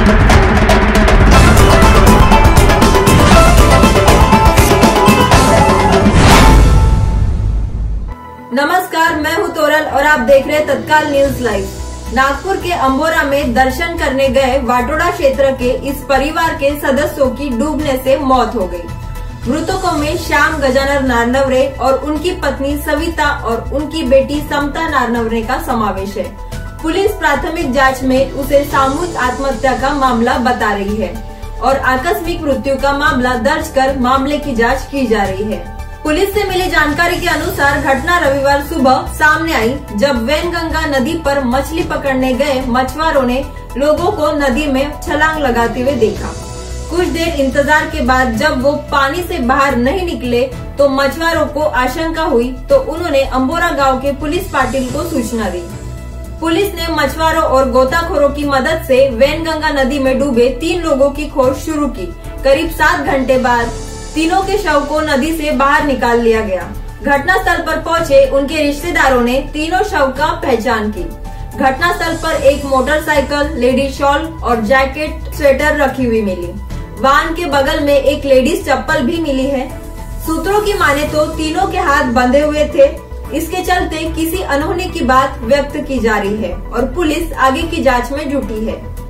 नमस्कार, मैं हूं तोरल और आप देख रहे हैं तत्काल न्यूज लाइव। नागपुर के अंबोरा में दर्शन करने गए वाटोड़ा क्षेत्र के इस परिवार के सदस्यों की डूबने से मौत हो गई। मृतकों में श्याम गजानन नारनवरे और उनकी पत्नी सविता और उनकी बेटी समता नारनवरे का समावेश है। पुलिस प्राथमिक जांच में उसे सामूहिक आत्महत्या का मामला बता रही है और आकस्मिक मृत्यु का मामला दर्ज कर मामले की जांच की जा रही है। पुलिस से मिली जानकारी के अनुसार घटना रविवार सुबह सामने आई, जब वैनगंगा नदी पर मछली पकड़ने गए मछुआरों ने लोगों को नदी में छलांग लगाते हुए देखा। कुछ देर इंतजार के बाद जब वो पानी से बाहर नहीं निकले तो मछुआरों को आशंका हुई, तो उन्होंने अंबोरा गांव के पुलिस पाटिल को सूचना दी। पुलिस ने मछुआरों और गोताखोरों की मदद से वैनगंगा नदी में डूबे 3 लोगों की खोज शुरू की। करीब 7 घंटे बाद तीनों के शव को नदी से बाहर निकाल लिया गया। घटनास्थल पर पहुंचे उनके रिश्तेदारों ने तीनों शव का पहचान की। घटनास्थल पर एक मोटरसाइकिल, लेडीज शॉल और जैकेट, स्वेटर रखी हुई मिली। वाहन के बगल में एक लेडीज चप्पल भी मिली है। सूत्रों की माने तो तीनों के हाथ बंधे हुए थे। इसके चलते किसी अनहोनी की बात व्यक्त की जा रही है और पुलिस आगे की जाँच में जुटी है।